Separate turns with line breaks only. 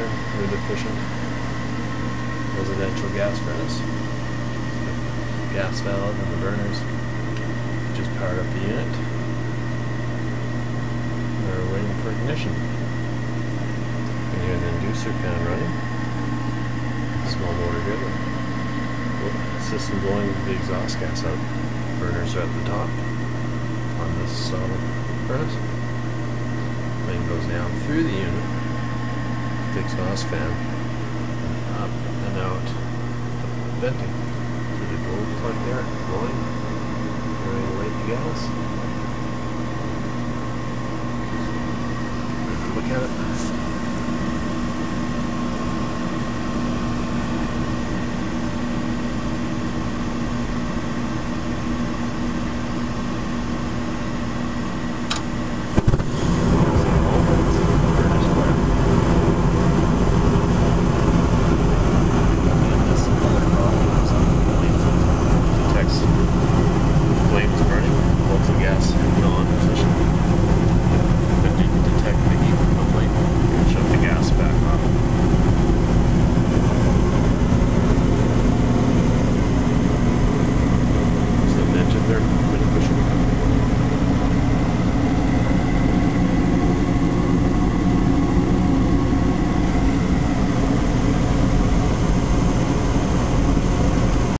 there, wood efficient residential gas furnace. Gas valve and the burners just powered up the unit. We're waiting for ignition. You can hear the inducer fan running. Small motor good. System blowing the exhaust gas out. Burners are at the top on this furnace. Flame goes down through the unit, the exhaust fan, and up and out, venting through the globe plug there, blowing, ready to light the gas. Look at it.